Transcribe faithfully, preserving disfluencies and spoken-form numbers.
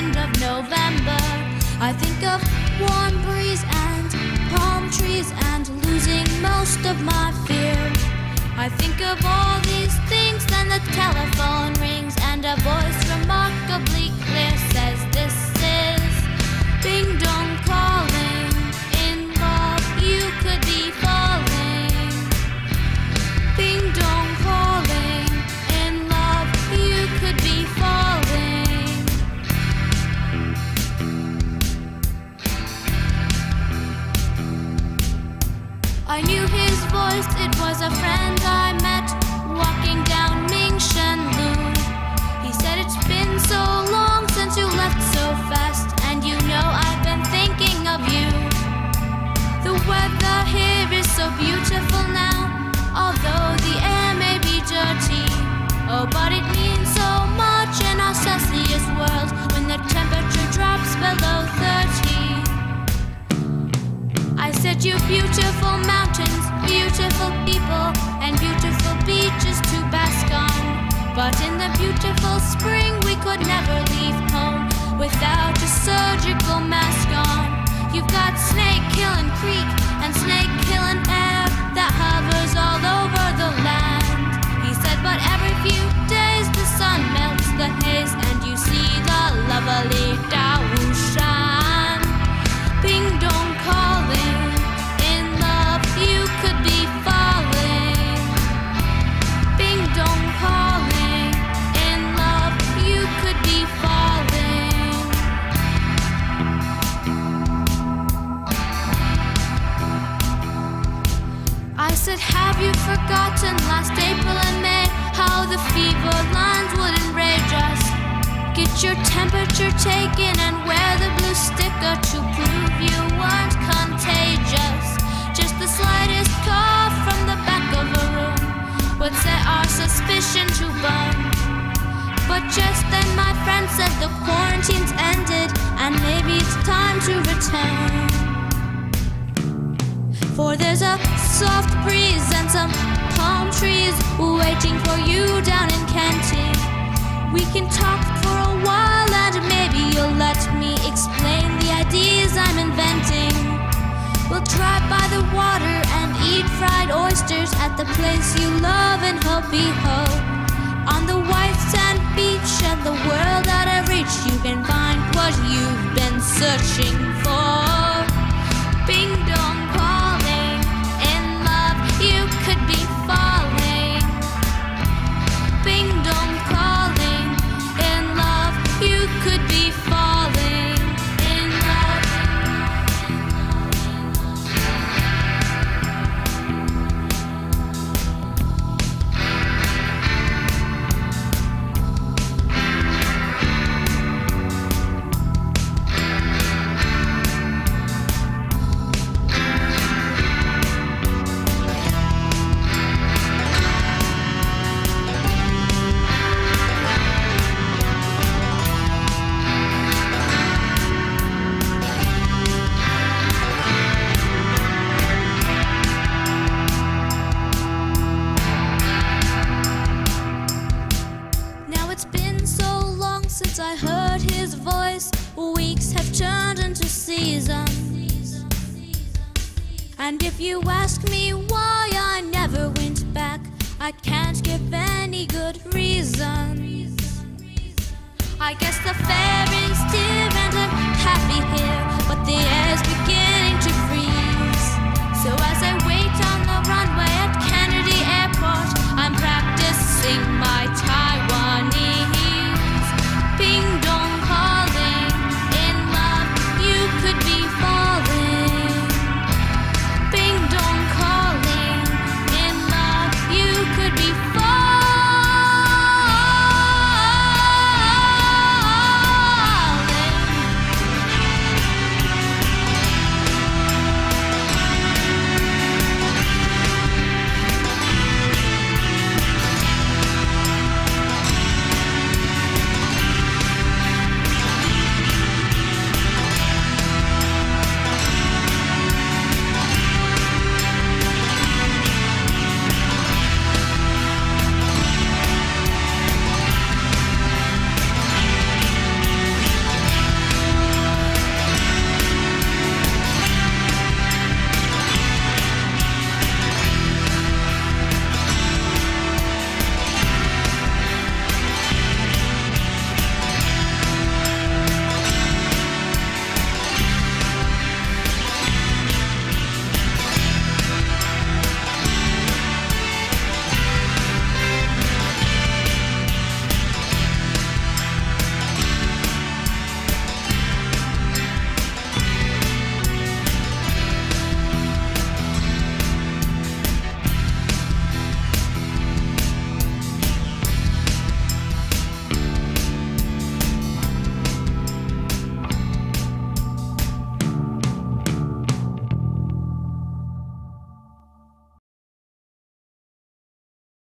end of November. I think of warm breeze and palm trees and losing most of my fear. I think of all these things, then the telephone rings and a voice remarkably clear says, "This is Pingtung calling. In love you could be falling. Pingtung calling. In love you could be falling." I knew his voice, it was a friend I met walking down Mingshenlu. He said, "It's been so long since you left so fast, and you know I've been thinking of you. The weather here is so beautiful now, although the air may be dirty. Oh, but it means so much in our Celsius world when the temperature drops below thirty. I said, "You beautiful mountains, beautiful people, and beautiful beaches to bask on. But in the beautiful spring we could never leave home without a surgical mask on. You've got Snake Killing Creek and Snake Killing Air that hovers all over the land." He said, "But every few days the sun melts the haze and you see the lovely Daoshan. Pingtung calling. In love you could be falling. Pingtung calling. In love you could be falling." I said, "Have you forgotten last April and May, how the fever lines would enrage us? Get your temperature taken and wear the blue sticker to prove you weren't contagious. Just the slightest cough from the back of a room would set our suspicion to burn." But just then my friend said the quarantine's ended and maybe it's time to return. For there's a soft breeze and some palm trees waiting for you down in Kenty. We can talk for a while and maybe you'll let me explain the ideas I'm inventing. We'll drive by the water and eat fried oysters at the place you love in Hopi-Ho. On the white sand beach and the world out of reach, you can find what you've been searching for. Pingtung calling. In love you could be falling. Pingtung calling. In love you could be falling. In love. Since I heard his voice, weeks have turned into seasons. And if you ask me why I never went back, I can't give any good reason. I guess the fair